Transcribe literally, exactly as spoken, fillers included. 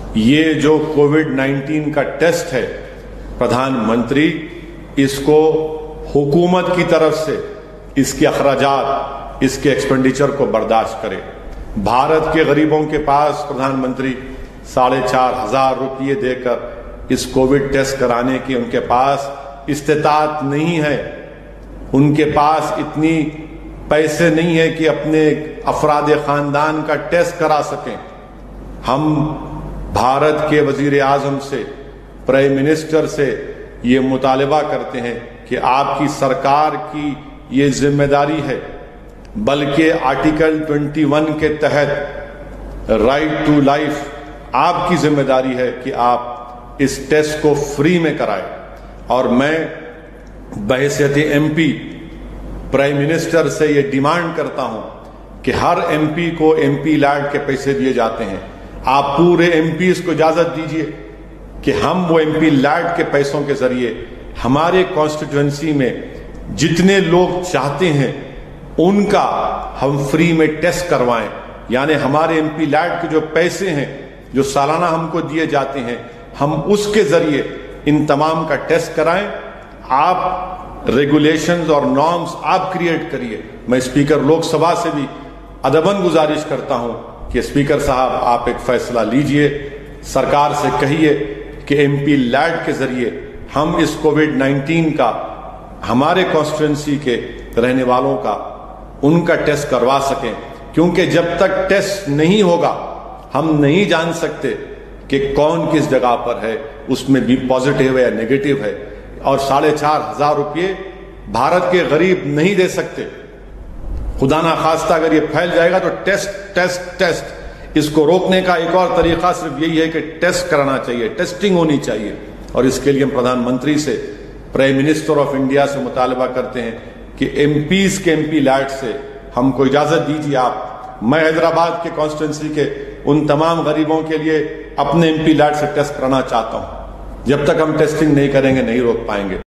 یہ جو Covid nineteen کا ٹیسٹ ہے प्रधानमंत्री इसको हुकूमत की तरफ से इसके अखराजात, इसके एक्सपेंडिचर को बर्दाश्त करे। भारत के गरीबों के पास प्रधानमंत्री साढ़े चार हजार रुपये देकर इस कोविड टेस्ट कराने की उनके पास इस्तेताअत नहीं है। उनके पास इतनी पैसे नहीं है कि अपने अफराद खानदान का टेस्ट करा सकें। हम भारत के वजीर आजम से, प्राइम मिनिस्टर से ये मुतालबा करते हैं कि आपकी सरकार की ये जिम्मेदारी है, बल्कि आर्टिकल इक्कीस के तहत राइट टू लाइफ आपकी जिम्मेदारी है कि आप इस टेस्ट को फ्री में कराएं। और मैं बहैसियत एमपी प्राइम मिनिस्टर से ये डिमांड करता हूं कि हर एमपी को एमपी लैड के पैसे दिए जाते हैं, आप पूरे एमपीज को इजाजत दीजिए कि हम वो एमपी लैड के पैसों के जरिए हमारे कॉन्स्टिट्यूएंसी में जितने लोग चाहते हैं उनका हम फ्री में टेस्ट करवाएं। यानी हमारे एमपी लैड के जो पैसे हैं जो सालाना हमको दिए जाते हैं, हम उसके जरिए इन तमाम का टेस्ट कराएं। आप रेगुलेशंस और नॉर्म्स आप क्रिएट करिए। मैं स्पीकर लोकसभा से भी अदबन गुजारिश करता हूं कि स्पीकर साहब आप एक फैसला लीजिए, सरकार से कहिए कि एमपी लैड के जरिए हम इस कोविड नाइनटीन का हमारे कॉन्स्टिट्यूएंसी के रहने वालों का उनका टेस्ट करवा सकें, क्योंकि जब तक टेस्ट नहीं होगा हम नहीं जान सकते कि कौन किस जगह पर है, उसमें भी पॉजिटिव है या नेगेटिव है। और साढ़े चार हजार रुपये भारत के गरीब नहीं दे सकते। खुदा ना खास्ता अगर ये फैल जाएगा तो टेस्ट टेस्ट टेस्ट इसको रोकने का एक और तरीका सिर्फ यही है कि टेस्ट कराना चाहिए, टेस्टिंग होनी चाहिए। और इसके लिए हम प्रधानमंत्री से, प्राइम मिनिस्टर ऑफ इंडिया से मुतालबा करते हैं कि एमपीज के एमपी लैड से हमको इजाजत दीजिए आप। मैं हैदराबाद के कॉन्स्टिट्यूंसी के उन तमाम गरीबों के लिए अपने एमपी लैड से टेस्ट कराना चाहता हूं। जब तक हम टेस्टिंग नहीं करेंगे नहीं रोक पाएंगे।